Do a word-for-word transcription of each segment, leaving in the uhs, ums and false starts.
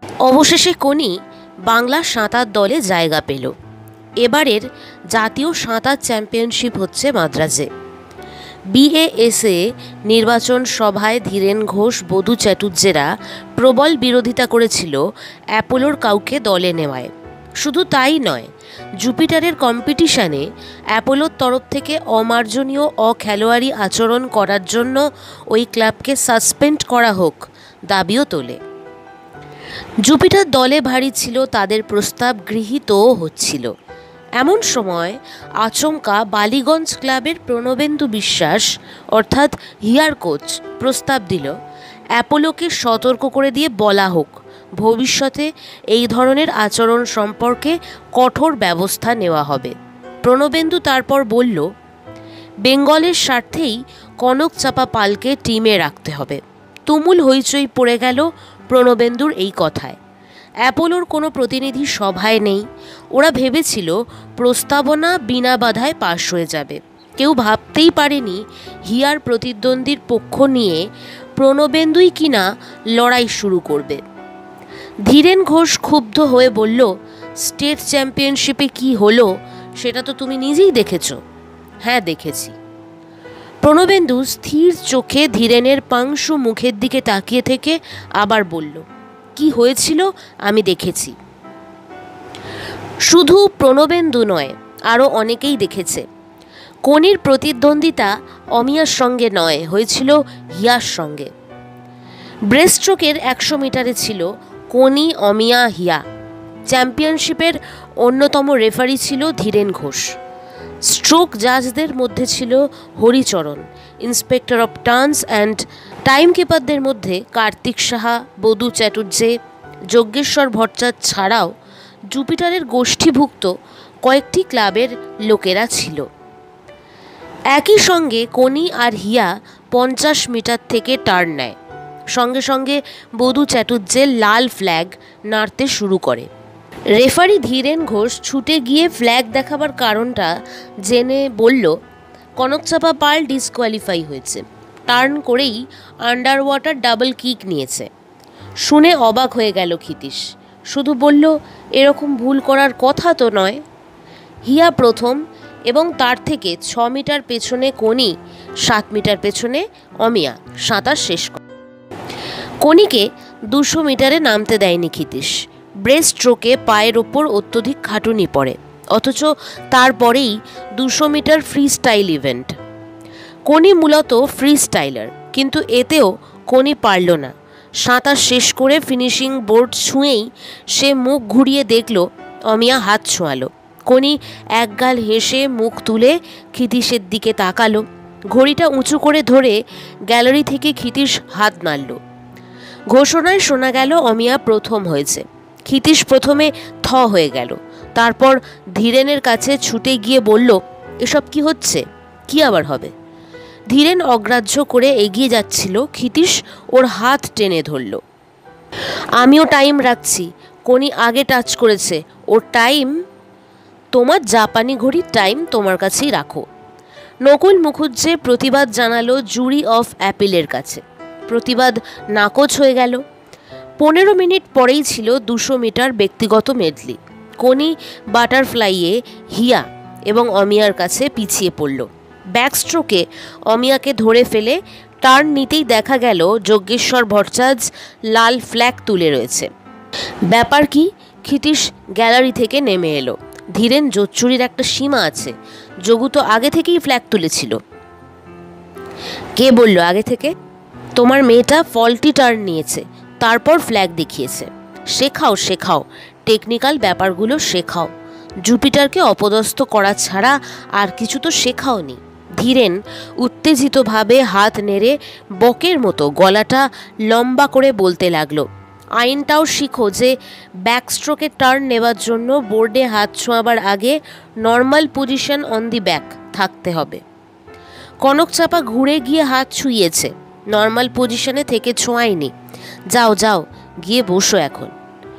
অবশেষে কোনি বাংলা সাঁতার দলে জায়গা পেল। এবারের জাতীয় সাঁতার চ্যাম্পিয়নশিপ হচ্ছে মাদ্রাজে। বিএএসএ নির্বাচন সভায় ধীরেন ঘোষ, বধূ চ্যাটুর্যেরা প্রবল বিরোধিতা করেছিল অ্যাপোলোর কাউকে দলে নেওয়ায়। শুধু তাই নয়, জুপিটারের কম্পিটিশনে অ্যাপোলোর তরফ থেকে অমার্জনীয় অখেলোয়াড়ি আচরণ করার জন্য ওই ক্লাবকে সাসপেন্ড করা হোক দাবিও তোলে। জুপিটার দলে ভারী ছিল, তাদের প্রস্তাব গৃহীতও হচ্ছিল। এমন সময় আচমকা বালিগঞ্জ ক্লাবের প্রণবেন্দু বিশ্বাস অর্থাৎ হিয়ার কোচ প্রস্তাব দিল অ্যাপোলোকে সতর্ক করে দিয়ে বলা হোক ভবিষ্যতে এই ধরনের আচরণ সম্পর্কে কঠোর ব্যবস্থা নেওয়া হবে। প্রণবেন্দু তারপর বলল, বেঙ্গলের স্বার্থেই কনকচাপা পালকে টিমে রাখতে হবে। তুমুল হইচই পড়ে গেল প্রণবেন্দুর এই কথায়। অ্যাপোলোর কোনো প্রতিনিধি সভায় নেই। ওরা ভেবেছিল প্রস্তাবনা বিনা বাধায় পাশ হয়ে যাবে। কেউ ভাবতেই পারেনি হিয়ার প্রতিদ্বন্দ্বীর পক্ষ নিয়ে প্রণবেন্দুই কিনা লড়াই শুরু করবে। ধীরেন ঘোষ ক্ষুব্ধ হয়ে বলল, স্টেট চ্যাম্পিয়নশিপে কি হলো সেটা তো তুমি নিজেই দেখেছ। হ্যাঁ, দেখেছি। প্রণবেন্দু স্থির চোখে ধীরেনের পাংশু মুখের দিকে তাকিয়ে থেকে আবার বলল, কি হয়েছিল আমি দেখেছি। শুধু প্রণবেন্দু নয়, আরও অনেকেই দেখেছে। কোনির প্রতিদ্বন্দ্বিতা অমিয়ার সঙ্গে নয়, হয়েছিল হিয়ার সঙ্গে। ব্রেস্টস্ট্রোকের একশো মিটারে ছিল কোনি, অমিয়া, হিয়া। চ্যাম্পিয়নশিপের অন্যতম রেফারি ছিল ধীরেন ঘোষ। স্ট্রোক জাজদের মধ্যে ছিল Haricharan. Inspector of turns and time কিপারদের মধ্যে কার্তিক সাহা, বধূ চ্যাটুর্যে, যজ্ঞেশ্বর ভট্টাচার্য ছাড়াও জুপিটারের গোষ্ঠীভুক্ত কয়েকটি ক্লাবের লোকেরা ছিল। একই সঙ্গে কোনি আর হিয়া পঞ্চাশ মিটার থেকে টার্ন নেয়। সঙ্গে সঙ্গে বধূ চ্যাটুর্যের লাল ফ্ল্যাগ নাড়তে শুরু করে। রেফারি ধীরেন ঘোষ ছুটে গিয়ে ফ্ল্যাগ দেখাবার কারণটা জেনে বলল, কনকচাপা পাল ডিসকোয়ালিফাই হয়েছে, টার্ন করেই আন্ডার ওয়াটার ডাবল কিক নিয়েছে। শুনে অবাক হয়ে গেল ক্ষিতীশ। শুধু বলল, এরকম ভুল করার কথা তো নয়। হিয়া প্রথম এবং তার থেকে ছ মিটার পেছনে কোনি, সাত মিটার পেছনে অমিয়া সাঁতার শেষ করে। কোনিকে দুশো মিটারে নামতে দেয়নি ক্ষিতীশ। ব্রেস্ট স্ট্রোকে পায়ের ওপর অত্যধিক খাটুনি পড়ে, অথচ তারপরেই দুশো metre freestyle event. Koni মূলত ফ্রি স্টাইলার, কিন্তু এতেও কোনি পারল না। সাঁতার শেষ করে ফিনিশিং বোর্ড ছুঁয়েই সে মুখ ঘুরিয়ে দেখল অমিয়া হাত ছোঁয়ালো। কোনি একগাল হেসে মুখ তুলে ক্ষিতীশের দিকে তাকালো। ঘড়িটা উঁচু করে ধরে গ্যালারি থেকে ক্ষিতীশ হাত নাড়ল। ঘোষণায় শোনা গেল অমিয়া প্রথম হয়েছে। ক্ষিতীশ প্রথমে থ হয়ে গেল, তারপর ধীরেনের কাছে ছুটে গিয়ে বলল, এসব কি হচ্ছে? কি আবার হবে? ধীরেন অগ্রাহ্য করে এগিয়ে যাচ্ছিল। ক্ষিতীশ ওর হাত টেনে ধরল। আমিও টাইম রাখছি। কোনি আগে টাচ করেছে, ওর টাইম। তোমার জাপানি ঘড়ির টাইম তোমার কাছেই রাখো। নকুল মুখুজ্জে প্রতিবাদ জানালো জুরি অফ অ্যাপিলের কাছে। প্রতিবাদ নাকচ হয়ে গেল। পনেরো মিনিট পরেই ছিল দুশো মিটার ব্যক্তিগত মেডলি। কোনি বাটারফ্লাইয়ে হিয়া এবং অমিয়ার কাছে পিছিয়ে পড়ল। ব্যাকস্ট্রোকে অমিয়াকে ধরে ফেলে টার্ন নিতেই দেখা গেল যজ্ঞেশ্বর ভট্টাচার্য লাল ফ্ল্যাগ তুলে রয়েছে। ব্যাপার কি? ক্ষিতীশ গ্যালারি থেকে নেমে এলো। ধীরেন জোচ্চুরির একটা সীমা আছে, যোগু তো আগে থেকেই ফ্ল্যাগ তুলেছিল। কে বলল আগে থেকে? তোমার মেয়েটা ফল্টি টার্ন নিয়েছে, তারপর ফ্ল্যাগ দেখিয়েছে। শেখাও শেখাও টেকনিক্যাল ব্যাপারগুলো শেখাও। জুপিটারকে অপদস্থ করা ছাড়া আর কিছু তো শেখাওনি। ধীরেন উত্তেজিতভাবে হাত নেড়ে বকের মতো গলাটা লম্বা করে বলতে লাগলো, আইনটাও শিখো যে ব্যাকস্ট্রোকে টার্ন নেবার জন্য বোর্ডে হাত ছোঁয়াবার আগে normal position on the back থাকতে হবে। কনকচাপা ঘুরে গিয়ে হাত ছুঁয়েছে, নর্মাল পজিশনে থেকে ছোঁয়ায়নি। যাও যাও গিয়ে বসো এখন।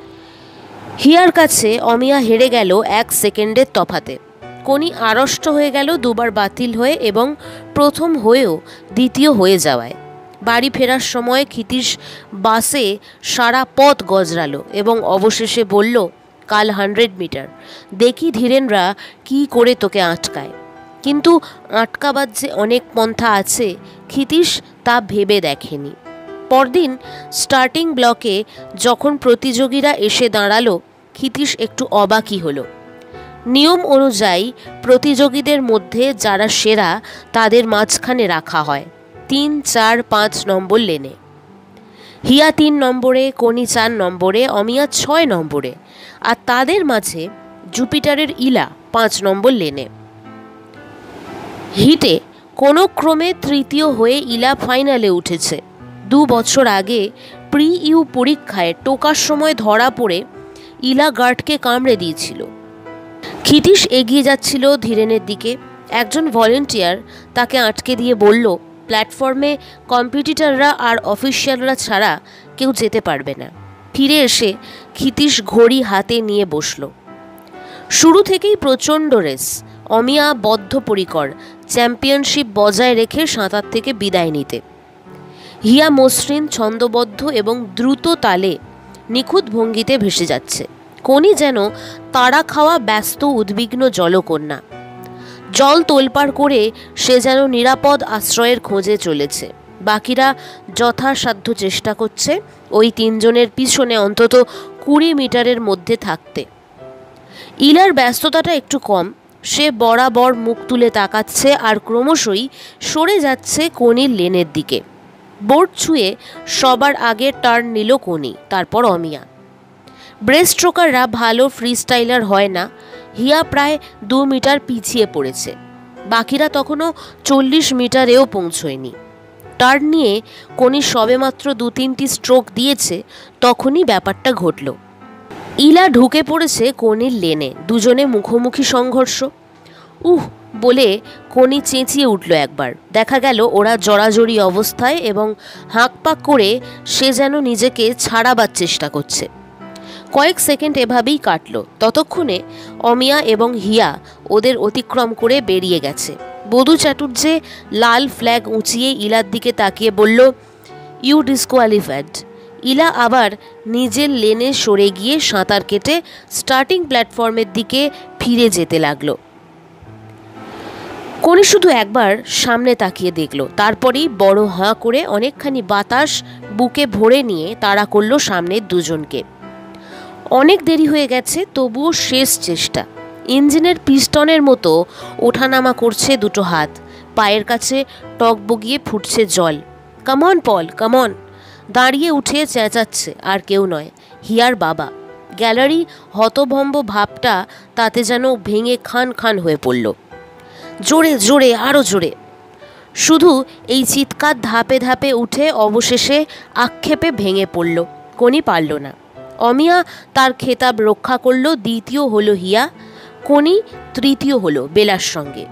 হিয়ার কাছে অমিয়া হেরে গেল এক সেকেন্ডের তফাতে। কোনি আড়ষ্ট হয়ে গেল দুবার বাতিল হয়ে এবং প্রথম হয়েও দ্বিতীয় হয়ে যাওয়ায়। বাড়ি ফেরার সময় ক্ষিতীশ বাসে সারা পথ গজরালো এবং অবশেষে বলল, কাল হান্ড্রেড মিটার, দেখি ধীরেনরা কি করে তোকে আটকায়। কিন্তু আটকাবার যে অনেক পন্থা আছে ক্ষিতীশ তা ভেবে দেখেনি। পরদিন স্টার্টিং ব্লকে যখন প্রতিযোগীরা এসে দাঁড়ালো ক্ষিতীশ একটু অবাকই হলো। নিয়ম অনুযায়ী প্রতিযোগীদের মধ্যে যারা সেরা তাদের মাঝখানে রাখা হয় তিন চার পাঁচ নম্বর লেনে। হিয়া তিন নম্বরে, কনি চার নম্বরে, অমিয়া ছয় নম্বরে, আর তাদের মাঝে জুপিটারের ইলা পাঁচ নম্বর লেনে। হিটে কোনো ক্রমে তৃতীয় হয়ে ইলা ফাইনালে উঠেছে। দু বছর আগে প্রি ইউ পরীক্ষায় টোকার সময় ধরা পড়ে ইলা গার্ডকে কামড়ে দিয়েছিল। ক্ষিতীশ এগিয়ে যাচ্ছিল ধীরেনের দিকে। একজন ভলেন্টিয়ার তাকে আটকে দিয়ে বলল, প্ল্যাটফর্মে কম্পিটিটররা আর অফিসিয়ালরা ছাড়া কেউ যেতে পারবে না। ফিরে এসে ক্ষিতীশ ঘড়ি হাতে নিয়ে বসল। শুরু থেকেই প্রচণ্ড রেস। অমিয়া বদ্ধপরিকর চ্যাম্পিয়নশিপ বজায় রেখে সাঁতার থেকে বিদায় নিতে। হিয়া মসৃণ, ছন্দবদ্ধ এবং দ্রুত তালে নিখুঁত ভঙ্গিতে ভেসে যাচ্ছে। কনি যেন তাড়া খাওয়া ব্যস্ত উদ্বিগ্ন জলকন্যা। জল তোলপাড় করে সে যেন নিরাপদ আশ্রয়ের খোঁজে চলেছে। বাকিরা যথাসাধ্য চেষ্টা করছে ওই তিনজনের পিছনে অন্তত কুড়ি মিটারের মধ্যে থাকতে। ইলার ব্যস্ততাটা একটু কম। সে বরাবর মুখ তুলে তাকাচ্ছে আর ক্রমশই সরে যাচ্ছে কনির লেনের দিকে। বোর্ড ছুঁয়ে সবার আগে টার্ন নিল কনি, তারপর অমিয়া। ব্রেস্ট স্ট্রোকাররা ভালো ফ্রিস্টাইলার হয় না। হিয়া প্রায় দু মিটার পিছিয়ে পড়েছে। বাকিরা তখনও চল্লিশ মিটারেও পৌঁছয়নি। টার্ন নিয়ে কনি সবেমাত্র দু তিনটি স্ট্রোক দিয়েছে, তখনই ব্যাপারটা ঘটল। ইলা ঢুকে পড়েছে কনির লেনে। দুজনে মুখোমুখি সংঘর্ষ। উহ বলে কনি চেঁচিয়ে উঠল একবার। দেখা গেল ওরা জড়াজড়ি অবস্থায় এবং হাঁকপাক করে সে যেন নিজেকে ছাড়াবার চেষ্টা করছে। কয়েক সেকেন্ড এভাবেই কাটল। ততক্ষণে অমিয়া এবং হিয়া ওদের অতিক্রম করে বেরিয়ে গেছে। বধূ চাটুর্যে লাল ফ্ল্যাগ উঁচিয়ে ইলার দিকে তাকিয়ে বলল, ইউ ডিসকোয়ালিফাইড। ইলা আবার নিজের লেনে সরে গিয়ে সাঁতার কেটে স্টার্টিং প্ল্যাটফর্মের দিকে ফিরে যেতে লাগলো। কনি শুধু একবার সামনে তাকিয়ে দেখল, তারপরেই বড় হাঁ করে অনেকখানি বাতাস বুকে ভরে নিয়ে তাড়া করলো সামনের দুজনকে। অনেক দেরি হয়ে গেছে, তবুও শেষ চেষ্টা। ইঞ্জিনের পিস্টনের মতো ওঠানামা করছে দুটো হাত। পায়ের কাছে টকবগিয়ে ফুটছে জল। Come on Pal, come on. দাঁড়িয়ে উঠে চেঁচাচ্ছে আর কেউ নয়, হিয়ার বাবা। গ্যালারি হতভম্ব ভাবটা তাতে যেন ভেঙে খান খান হয়ে পড়ল। জোরে জোরে, আরও জোরে। শুধু এই চিৎকার ধাপে ধাপে উঠে অবশেষে আক্ষেপে ভেঙে পড়ল। কনি পারল না। অমিয়া তার খেতাব রক্ষা করল। দ্বিতীয় হলো হিয়া, কনি তৃতীয় হলো বেলার সঙ্গে।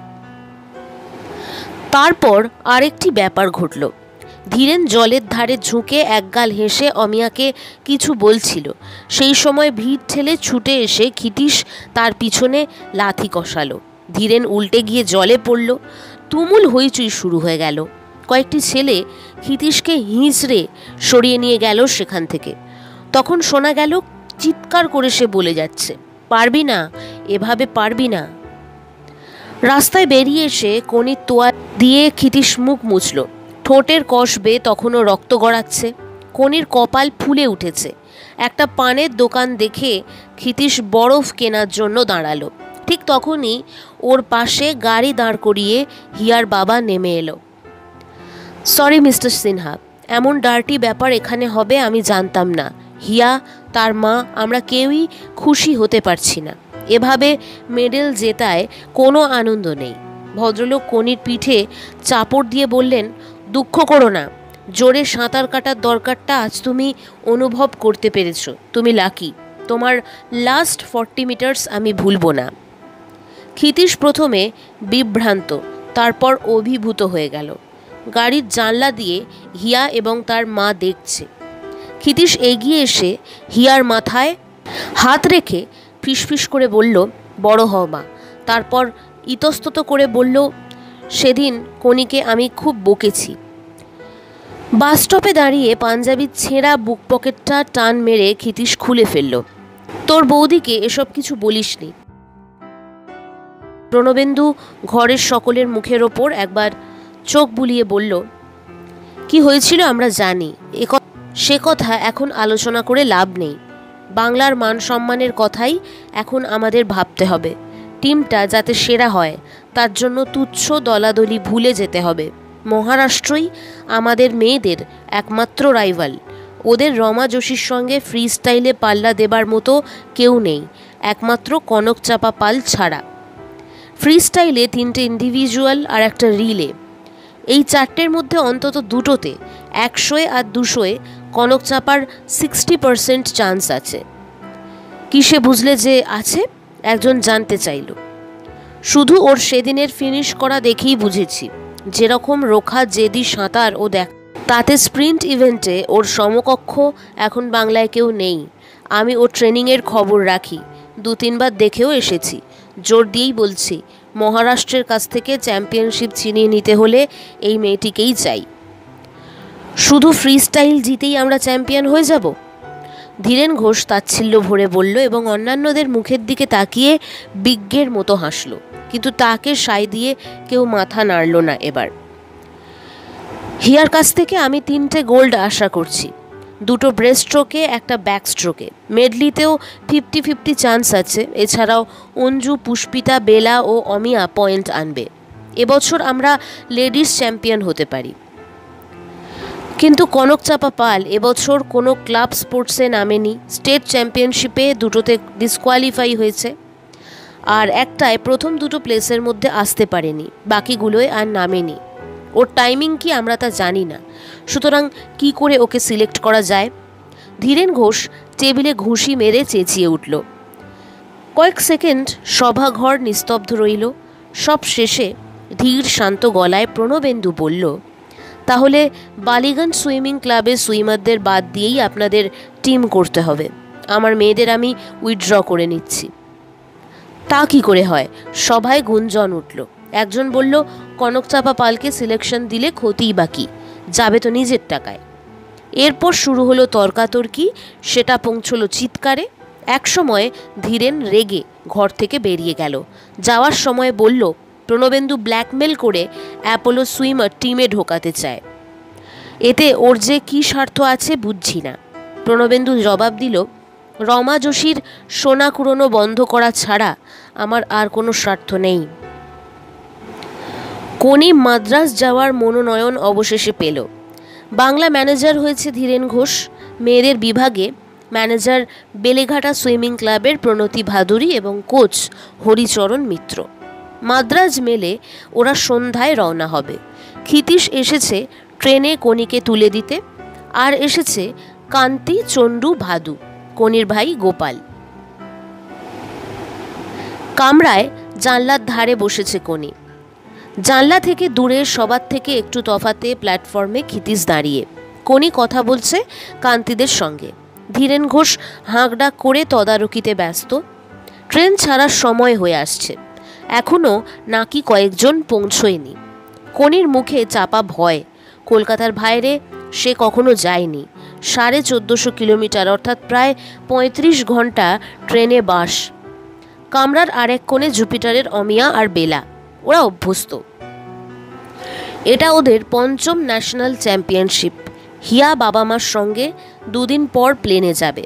তারপর আরেকটি ব্যাপার ঘটল। ধীরেন জলের ধারে ঝুঁকে একগাল হেসে অমিয়াকে কিছু বলছিল। সেই সময় ভিড় ঠেলে ছুটে এসে ক্ষিতীশ তার পিছনে লাথি কষালো। ধীরেন উল্টে গিয়ে জলে পড়ল। তুমুল হইচই শুরু হয়ে গেল। কয়েকটি ছেলে ক্ষিতীশকে হিঁচড়ে সরিয়ে নিয়ে গেল সেখান থেকে। তখন শোনা গেল চিৎকার করে সে বলে যাচ্ছে, পারবি না, এভাবে পারবি না। রাস্তায় বেরিয়ে এসে কনির তোয়া দিয়ে ক্ষিতীশ মুখ মুছল। ঠোঁটের কষ বেয়ে তখনও রক্ত গড়াচ্ছে। কনির কপাল ফুলে উঠেছে। একটা পানের দোকান দেখে ক্ষিতীশ বরফ কেনার জন্য দাঁড়ালো। ঠিক তখনই ওর পাশে গাড়ি দাঁড় করিয়ে হিয়ার বাবা নেমে এলো। সরি মিস্টার সিনহা, এমন ডার্টি ব্যাপার এখানে হবে আমি জানতাম না। হিয়া, তার মা, আমরা কেউই খুশি হতে পারছি না। এভাবে মেডেল জেতায় কোনো আনন্দ নেই। ভদ্রলোক কনির পিঠে চাপড় দিয়ে বললেন, দুঃখ করো না। জোরে সাঁতার কাটার দরকারটা আজ তুমি অনুভব করতে পেরেছো। তুমি লাকি। তোমার লাস্ট ফর্টি মিটার্স আমি ভুলবো না। ক্ষিতীশ প্রথমে বিভ্রান্ত, তারপর অভিভূত হয়ে গেল। গাড়ির জানলা দিয়ে হিয়া এবং তার মা দেখছে। ক্ষিতীশ এগিয়ে এসে হিয়ার মাথায় হাত রেখে ফিসফিস করে বলল, বড় হও মা। তারপর ইতস্তত করে বলল, সেদিন কনিকে আমি খুব বকেছি। বাস স্টপে দাঁড়িয়ে পাঞ্জাবির ছেঁড়া বুক পকেটটা টান মেরে ক্ষিতীশ খুলে ফেলল। তোর বৌদিকে এসব কিছু বলিসনি। প্রণবেন্দু ঘরের সকলের মুখের ওপর একবার চোখ বুলিয়ে বলল, কি হয়েছিল আমরা জানি, সে কথা এখন আলোচনা করে লাভ নেই। বাংলার মান সম্মানের কথাই এখন আমাদের ভাবতে হবে। টিমটা যাতে সেরা হয় তার জন্য তুচ্ছ দলাদলি ভুলে যেতে হবে। মহারাষ্ট্রই আমাদের মেয়েদের একমাত্র রাইভাল। ওদের রমা যোশীর সঙ্গে ফ্রি স্টাইলে পাল্লা দেবার মতো কেউ নেই, একমাত্র কনক চাপা পাল ছাড়া। ফ্রি স্টাইলে তিনটে ইন্ডিভিজুয়াল আর একটা রিলে, এই চারটের মধ্যে অন্তত দুটোতে একশোয় আর দুশোয় কনক চাপার সিক্সটি পার্সেন্ট চান্স আছে। কিসে বুঝলে যে আছে? একজন জানতে চাইল। শুধু ওর সেদিনের ফিনিশ করা দেখেই বুঝেছি, যেরকম রোখা জেদি সাঁতার ও দেখ, তাতে স্প্রিন্ট ইভেন্টে ওর সমকক্ষ এখন বাংলায় কেউ নেই। আমি ওর ট্রেনিংয়ের খবর রাখি, দু তিনবার দেখেও এসেছি। জোর দিয়েই বলছি, মহারাষ্ট্রের কাছ থেকে চ্যাম্পিয়নশিপ ছিনিয়ে নিতে হলে এই মেয়েটিকেই চাই। শুধু ফ্রি স্টাইল জিতেই আমরা চ্যাম্পিয়ন হয়ে যাব? ধীরেন ঘোষ তাচ্ছিল্য ভরে বলল এবং অন্যান্যদের মুখের দিকে তাকিয়ে বিজ্ঞের মতো হাসল, কিন্তু তাকে সায় দিয়ে কেউ মাথা নাড়ল না। এবার হিয়ার কাছ থেকে আমি তিনটে গোল্ড আশা করছি, দুটো ব্রেস্ট স্ট্রোকে, একটা ব্যাক স্ট্রোকে। মেডলিতেও ফিফটি ফিফটি চান্স আছে। এছাড়াও অঞ্জু, পুষ্পিতা, বেলা ও অমিয়া পয়েন্ট আনবে। এবছর আমরা লেডিস চ্যাম্পিয়ন হতে পারি। কিন্তু কনক চাপা পাল এবছর কোনো ক্লাব স্পোর্টসে নামেনি। স্টেট চ্যাম্পিয়নশিপে দুটোতে ডিসকোয়ালিফাই হয়েছে, আর একটায় প্রথম দুটো প্লেসের মধ্যে আসতে পারেনি, বাকিগুলোয় আর নামেনি। ওর টাইমিং কি আমরা তা জানি না, সুতরাং কি করে ওকে সিলেক্ট করা যায়? ধীরেন ঘোষ টেবিলে ঘুষি মেরে চেঁচিয়ে উঠল। কয়েক সেকেন্ড সভাঘর নিস্তব্ধ রইল। সব শেষে ধীর শান্ত গলায় প্রণবেন্দু বলল, তাহলে বালিগঞ্জ সুইমিং ক্লাবে সুইমারদের বাদ দিয়েই আপনাদের টিম করতে হবে। আমার মেয়েদের আমি উইথড্র করে নিচ্ছি। তা কি করে হয়? সভায় গুঞ্জন উঠল। একজন বলল, কনক চাপা পালকে সিলেকশন দিলে ক্ষতিই বাকি, যাবে তো নিজের টাকায়। এরপর শুরু হলো তর্কাতর্কি, সেটা পৌঁছলো চিৎকারে। একসময় ধীরেন রেগে ঘর থেকে বেরিয়ে গেল। যাওয়ার সময় বলল, প্রণবেন্দু ব্ল্যাকমেল করে অ্যাপোলো সুইমার টিমে ঢোকাতে চায়। এতে ওর যে কী স্বার্থ আছে বুঝছি না। প্রণবেন্দু জবাব দিল, রমা যোশীর সোনা কুড়োনো বন্ধ করা ছাড়া আমার আর কোনো স্বার্থ নেই। কোনি মাদ্রাজ যাওয়ার মনোনয়ন অবশেষে পেল। বাংলা ম্যানেজার হয়েছে ধীরেন ঘোষ। মেয়েদের বিভাগে ম্যানেজার বেলেঘাটা সুইমিং ক্লাবের প্রণতি ভাদুরী এবং কোচ হরিচরণ মিত্র। মাদ্রাজ মেলে ওরা সন্ধ্যায় রওনা হবে। ক্ষিতীশ এসেছে ট্রেনে কোনিকে তুলে দিতে, আর এসেছে কান্তি, চণ্ডু, ভাদু, কোনির ভাই গোপাল। কামরায় জানলার ধারে বসেছে কোনি। জানলা থেকে দূরে সবার থেকে একটু তফাতে প্ল্যাটফর্মে ক্ষিতীশ দাঁড়িয়ে। কোনি কথা বলছে কান্তিদের সঙ্গে। ধীরেন ঘোষ হাঁকডাক করে তদারকিতে ব্যস্ত। ট্রেন ছাড়ার সময় হয়ে আসছে, এখনও নাকি কয়েকজন পৌঁছয়নি। কোনির মুখে চাপা ভয়। কলকাতার বাইরে সে কখনো যায়নি। সাড়ে চোদ্দোশো কিলোমিটার অর্থাৎ প্রায় পঁয়ত্রিশ ঘন্টা ট্রেনে বাস। কামরার আরেক কোণে জুপিটারের অমিয়া আর বেলা, ওরা অভ্যস্ত। এটা ওদের পঞ্চম ন্যাশনাল চ্যাম্পিয়নশিপ। হিয়া বাবা মার সঙ্গে দুদিন পর প্লেনে যাবে।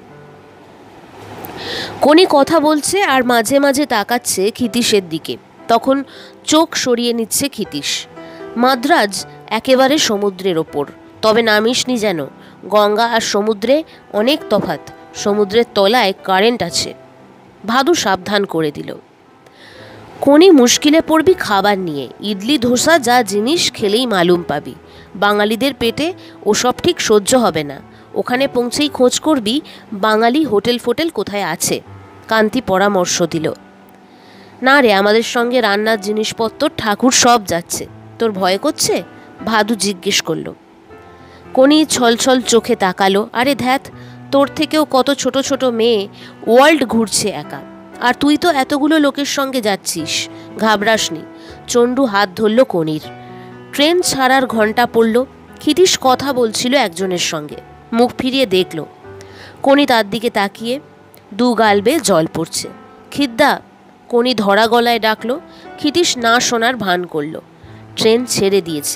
কোনি কথা বলছে আর মাঝে মাঝে তাকাচ্ছে ক্ষিতীশের দিকে। তখন চোখ সরিয়ে নিচ্ছে ক্ষিতীশ। মাদ্রাজ একেবারে সমুদ্রের ওপর, তবে নামিসনি যেন। গঙ্গা আর সমুদ্রে অনেক তফাৎ। সমুদ্রের তলায় কারেন্ট আছে। ভাদু সাবধান করে দিল। কোনি মুশকিলে পড়বি খাবার নিয়ে। ইডলি ধোসা যা জিনিস খেলেই মালুম পাবি। বাঙালিদের পেটে ওসব ঠিক সহ্য হবে না। ওখানে পৌঁছেই খোঁজ করবি বাঙালি হোটেল ফোটেল কোথায় আছে। কান্তি পরামর্শ দিল। না রে, আমাদের সঙ্গে রান্নার জিনিসপত্র ঠাকুর সব যাচ্ছে। তোর ভয় করছে? ভাদু জিজ্ঞেস করল। কোনি ছলছল চোখে তাকালো। আরে ধ্যাত, তোর থেকেও কত ছোট ছোট মেয়ে ওয়ার্ল্ড ঘুরছে একা, আর তুই তো এতগুলো লোকের সঙ্গে যাচ্ছিস। ঘাবড়াসনি। চণ্ডু হাত ধরল কোনির। ট্রেন ছাড়ার ঘণ্টা পড়ল। ক্ষিতীশ কথা বলছিল একজনের সঙ্গে। মুখ ফিরিয়ে দেখল কোনি তার দিকে তাকিয়ে, দু গাল বেয়ে জল পড়ছে। খিদ্দা, কোনি ধরা গলায় ডাকলো। ক্ষিতীশ না শোনার ভান করল। ট্রেন ছেড়ে দিয়েছে।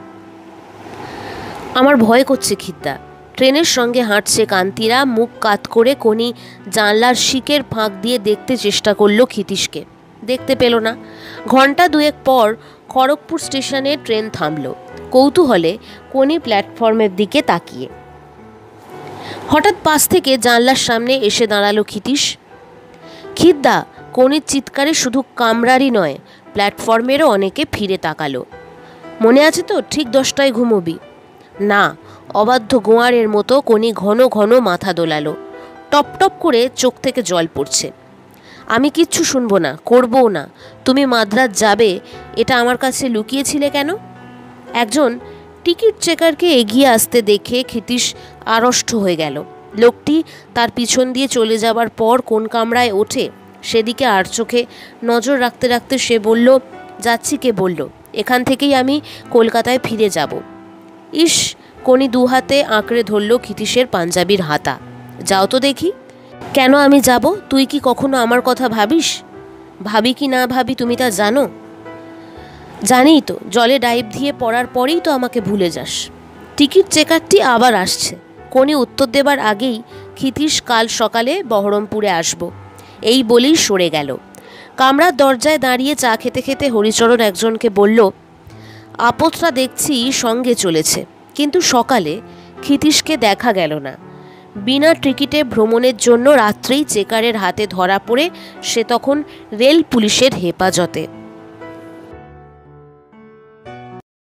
আমার ভয় করছে খিদ্দা। ট্রেনের সঙ্গে হাঁটছে কান্তিরা। মুখ কাত করে কোনি জানলার শিকের ফাঁক দিয়ে দেখতে চেষ্টা করলো ক্ষিতীশকে। দেখতে পেল না। ঘন্টা দুয়েক পর খড়গপুর স্টেশনে ট্রেন থামল। কৌতূহলে কোনি প্ল্যাটফর্মের দিকে তাকিয়ে। হঠাৎ পাশ থেকে জানলার সামনে এসে দাঁড়ালো ক্ষিতীশ। খিদ্দা, কোনির চিৎকারে শুধু কামরারই নয়, প্ল্যাটফর্মেরও অনেকে ফিরে তাকালো। মনে আছে তো, ঠিক দশটায় ঘুমোবি? না, অবাধ্য গোয়ারের মতো কোনি ঘন ঘন মাথা দোলালো। টপ টপ করে চোখ থেকে জল পড়ছে। আমি কিচ্ছু শুনবো না, করবও না। তুমি মাদ্রাজ যাবে এটা আমার কাছে লুকিয়েছিলে কেন? একজন টিকিট চেকারকে এগিয়ে আসতে দেখে ক্ষিতীশ আড়ষ্ট হয়ে গেল। লোকটি তার পিছন দিয়ে চলে যাবার পর কোন কামরায় ওঠে সেদিকে আর চোখে নজর রাখতে রাখতে সে বলল, যাচ্ছি। কে বলল? এখান থেকেই আমি কলকাতায় ফিরে যাব। ইস! কোনি দু হাতে আঁকড়ে ধরল ক্ষিতীশের পাঞ্জাবির হাতা। যাও তো দেখি। কেন আমি যাব? তুই কি কখনো আমার কথা ভাবিস? ভাবি কি না ভাবি তুমি তা জানো? জানিই তো, জলে ডাইভ দিয়ে পড়ার পরেই তো আমাকে ভুলে যাস। টিকিট চেকারটি আবার আসছে। কোনি উত্তর দেবার আগেই, ক্ষিতীশ কাল সকালে বহরমপুরে আসব, এই বলেই সরে গেল। কামরার দরজায় দাঁড়িয়ে চা খেতে খেতে হরিচরণ একজনকে বলল, আপদটা দেখছি সঙ্গে চলেছে। কিন্তু সকালে ক্ষিতীশকে দেখা গেল না। বিনা টিকিটে ভ্রমণের জন্য রাত্রেই চেকারের হাতে ধরা পড়ে সে তখন রেল পুলিশের হেফাজতে।